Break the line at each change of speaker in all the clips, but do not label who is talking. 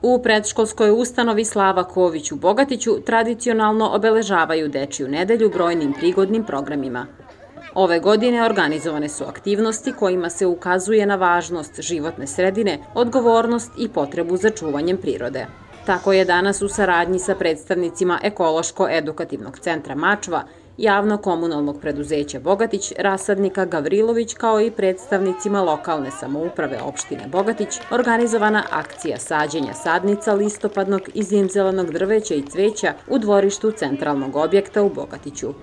U predškolskoj ustanovi Slava Ković u Bogatiću tradicionalno obeležavaju Dečiju nedelju brojnim prigodnim programima. Ove godine organizovane su aktivnosti kojima se ukazuje na važnost životne sredine, odgovornost i potrebu za čuvanjem prirode. Tako je danas u saradnji sa predstavnicima Ekološko-edukativnog centra Mačva, javno-komunalnog preduzeća Bogatić, Rasadnika Gavrilović kao i predstavnicima lokalne samouprave opštine Bogatić organizovana akcija sađenja sadnica listopadnog i zimzelenog drveća i cveća u dvorištu centralnog objekta u Bogatiću.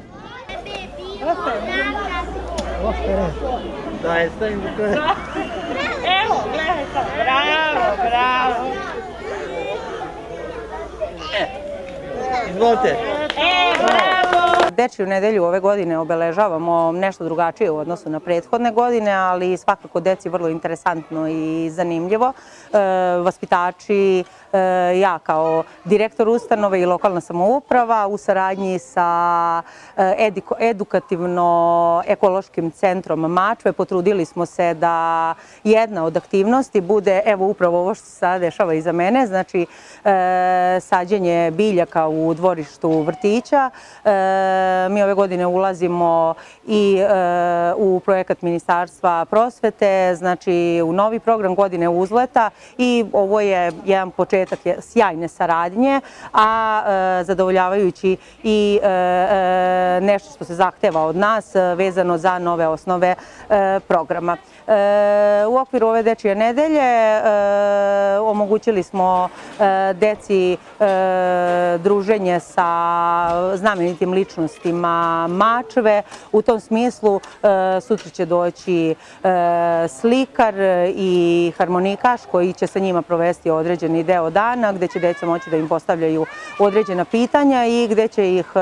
Evo, gledaj to, bravo, bravo.
Izvolite.
Bravo.
Dečiju nedelju ove godine obeležavamo nešto drugačije u odnosu na prethodne godine, ali svakako deci vrlo interesantno i zanimljivo. Vaspitači, ja kao direktor ustanove i lokalna samouprava u saradnji sa edukativno-ekološkim centrom Mačve potrudili smo se da jedna od aktivnosti bude, evo upravo ovo što se sada dešava iza mene, znači sađenje biljaka u dvorištu vrtića. Mi ove godine ulazimo i u projekat Ministarstva prosvete, znači u novi program godine uzleta i ovo je jedan početak sjajne saradnje, a zadovoljavajući i nešto što se zahteva od nas vezano za nove osnove programa. U okviru ove Dečije nedelje omogućili smo deci druženje sa znamenitim ličnostima Mačve. U tom smislu sutra će doći slikar i harmonikaš koji će sa njima provesti određeni deo dana gde će deca moći da im postavljaju određena pitanja i gde će ih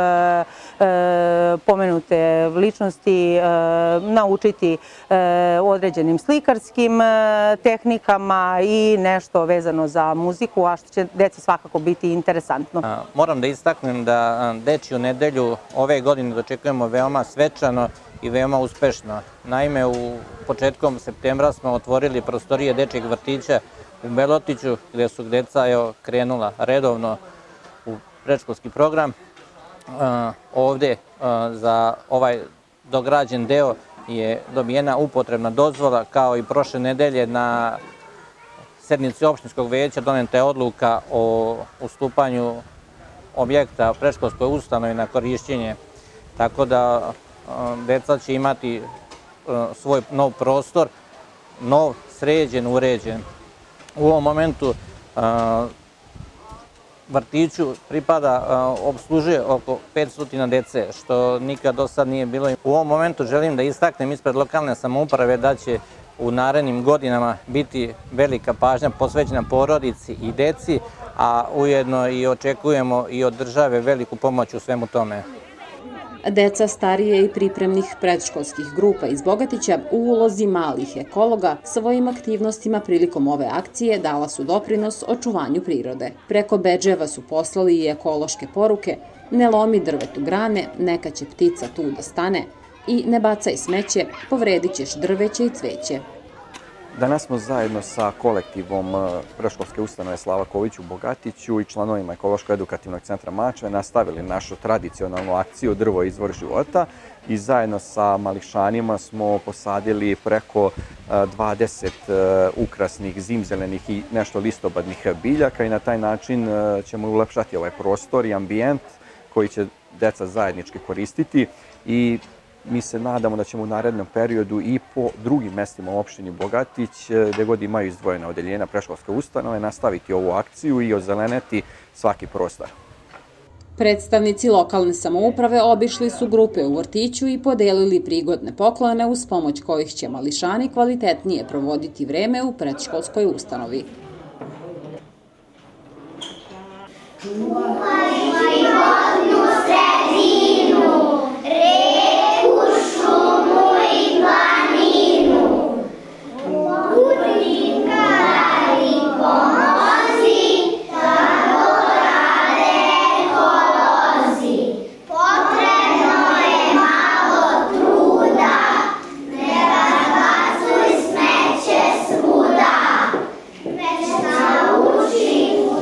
pomenute ličnosti naučiti određenim slikarskim tehnikama i nešto vezano za muziku, a što će deci svakako biti interesantno.
Moram da istaknem da Dečiju nedelju ove godine dočekujemo veoma svečano i veoma uspešno. Naime, početkom septembra smo otvorili prostorije Dečijeg vrtića u Belotiću, gde su deca krenula redovno u predškolski program. Ovde za ovaj dograđen deo je dobijena upotrebna dozvola, kao i prošle nedelje na sednici opštinskog veća doneta je odluka o ustupanju objekta predškolskoj ustanovi na korišćenje, tako da deca će imati svoj nov prostor, nov, sređen, uređen. U ovom momentu vrtiću obslužuje oko 500 dece, što nikad do sad nije bilo. U ovom momentu želim da istaknem ispred lokalne samouprave da će u narednim godinama biti velika pažnja posvećena porodici i deci, a ujedno i očekujemo i od države veliku pomoć u svemu tome.
Deca starije i pripremnih predškolskih grupa iz Bogatića u ulozi malih ekologa svojim aktivnostima prilikom ove akcije dala su doprinos očuvanju prirode. Preko bedževa su poslali i ekološke poruke: ne lomi drvetu grane, neka će ptica tu da stane, i ne bacaj smeće, povredit ćeš drveće i cveće.
Danas smo zajedno sa kolektivom predškolske ustanove Slava Ković u Bogatiću i članovima Ekološko-edukativnog centra Mačve nastavili našu tradicionalnu akciju Drvo izvor života i zajedno sa mališanima smo posadili preko 20 ukrasnih zimzelenih i nešto listobadnih biljaka i na taj način ćemo ulepšati ovaj prostor i ambijent koji će deca zajednički koristiti i mi se nadamo da ćemo u narednom periodu i po drugim mestima u opštini Bogatić, gde god imaju izdvojena odeljenja predškolske ustanove, nastaviti ovu akciju i ozeleneti svaki prostor.
Predstavnici lokalne samouprave obišli su grupe u vrtiću i podelili prigodne poklone uz pomoć kojih će mališani kvalitetnije provoditi vreme u predškolskoj ustanovi.
Nauči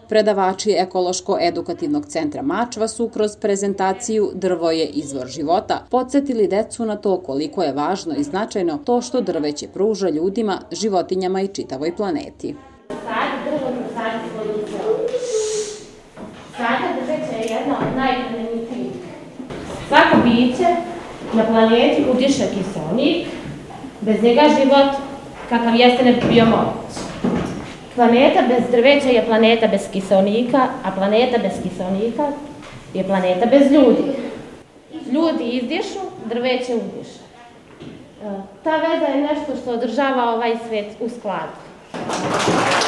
Predavači Ekološko-edukativnog centra Mačva su kroz prezentaciju Drvo je izvor života podsjetili decu na to koliko je važno i značajno to što drveće pruža ljudima, životinjama i čitavoj planeti.
Sadnja drveća je jedna od najplemenitijih. Svako biće na planeti udiše kiseonik, bez njega život kakav jeste ne bi bio moguć. Planeta bez drveća je planeta bez kiseonika, a planeta bez kiseonika je planeta bez ljudi. Ljudi izdišu, drveće udiše. Ta veza je nešto što održava ovaj svet u skladu.